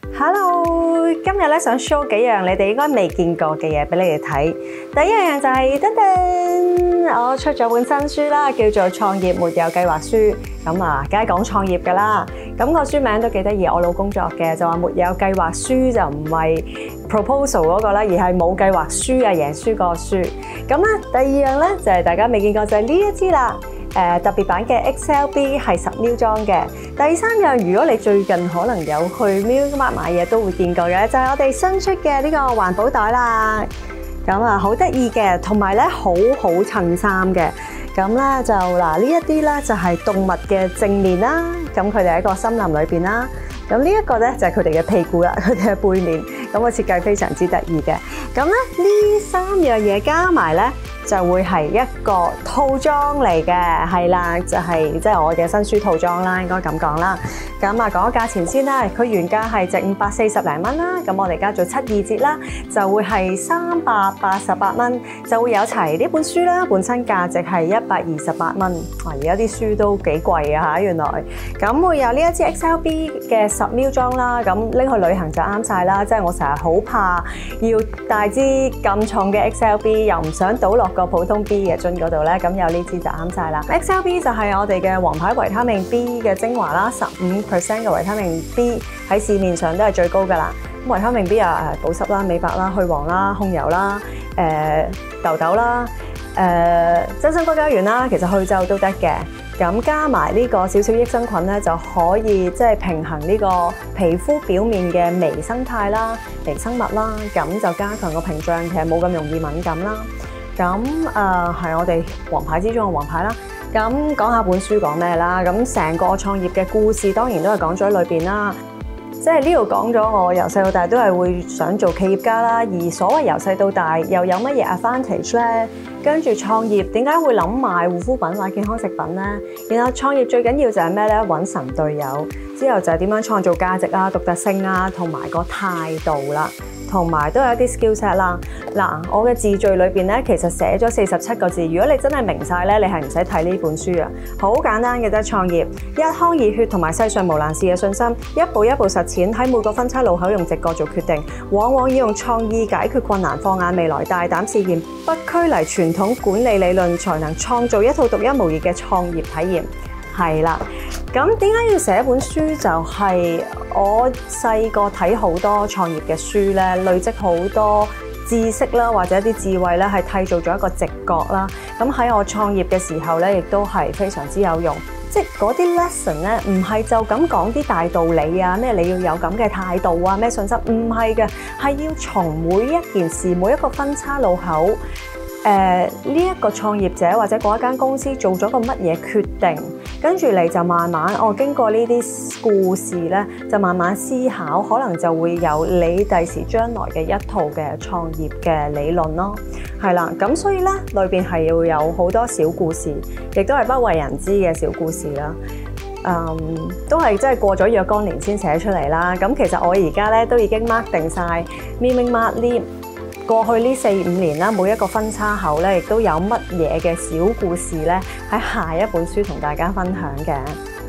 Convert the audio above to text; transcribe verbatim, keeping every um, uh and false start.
Hello，今日咧想 show 幾樣你哋應該未見過嘅嘢俾你哋睇。第一樣就係噔噔，我出咗本新書啦，叫做《創業沒有計劃書》。咁啊，梗係講創業㗎啦。咁個書名都幾得意，我老公作嘅，就話沒有計劃書就唔係 proposal 嗰個啦，而係冇計劃輸啊，贏輸個輸。咁咧，第二樣咧就係大家未見過，就係呢一支啦。誒特別版嘅 X L B 係十 ml 裝嘅。第三樣，如果你最近可能有去 MiniMart 買嘢都會見過嘅，就係我哋新出嘅呢個環保袋啦。咁啊，好得意嘅，同埋咧好好襯衫嘅。咁咧就嗱呢一啲咧就係動物嘅正面啦。咁佢哋喺個森林裏邊啦。咁呢一個咧就係佢哋嘅屁股啦，佢哋嘅背面。咁個設計非常之得意嘅。咁咧呢三樣嘢加埋咧，就會係一個套裝嚟嘅，係啦，就係即係我嘅新書套裝啦，應該咁講啦。咁啊，講個價錢先啦，佢原價係值五百四十零蚊啦，咁我哋而家做七二折啦，就會係三百八十八蚊，就會有齊呢本書啦，本身價值係一百二十八蚊。哇，而家啲書都幾貴啊嚇，原來。咁會有呢一支 X L B 嘅十 ml 裝啦，咁拎去旅行就啱晒啦，即係我成日好怕要帶支咁重嘅 X L B， 又唔想倒落個普通 B 嘅樽嗰度咧，咁有呢支就啱晒啦。X L B 就係我哋嘅皇牌維他命 B 嘅精華啦，十五 percent 嘅維他命 B 喺市面上都係最高噶啦。咁維他命 B 啊，誒保濕啦、美白啦、去黃啦、控油啦、誒、呃、痘痘啦、誒、呃、真身骨膠原啦，其實去皺都得嘅。咁加埋呢個少少益生菌咧，就可以即係平衡呢個皮膚表面嘅微生態啦、微生物啦，咁就加強個屏障，其實冇咁容易敏感啦。咁誒係我哋王牌之中嘅王牌啦。咁講下本書講咩啦？咁成個創業嘅故事當然都係講咗喺裏邊啦。即係呢度講咗我由細到大都係會想做企業家啦。而所謂由細到大又有乜嘢 advantage 咧？跟住創業點解會諗賣護膚品或者健康食品咧？然後創業最緊要就係咩咧？揾神隊友，之後就係點樣創造價值啊、獨特性啊，同埋個態度啦。同埋都有一啲 skill set 啦。嗱，我嘅字序裏邊咧，其實寫咗四十七個字。如果你真係明晒咧，你係唔使睇呢本書啊。好簡單嘅啫，創業一腔熱血同埋世上無難事嘅信心，一步一步實踐，喺每個分叉路口用直覺做決定，往往要用創意解決困難，放眼未來，大膽試驗，不拘泥傳統管理理論，才能創造一套獨一無二嘅創業體驗。係啦，咁點解要寫本書？就係我細個睇好多創業嘅書咧，累積好多知識啦，或者一啲智慧咧，係締造咗一個直覺啦。咁喺我創業嘅時候咧，亦都係非常之有用。即係嗰啲 lesson 咧，唔係就咁講啲大道理啊，咩你要有咁嘅態度啊，咩信心，唔係嘅，係要從每一件事、每一個分叉路口。誒呢一個創業者或者嗰一間公司做咗個乜嘢決定，跟住你就慢慢哦，經過呢啲故事咧，就慢慢思考，可能就會有你第時將來嘅一套嘅創業嘅理論咯。係啦，咁所以咧裏邊係要有好多小故事，亦都係不為人知嘅小故事啦。嗯，都係真係過咗若干年先寫出嚟啦。咁其實我而家咧都已經 mark 定晒 MiniMart 呢。過去呢四五年啦，每一個分叉口咧，亦都有乜嘢嘅小故事咧，喺下一本書同大家分享嘅。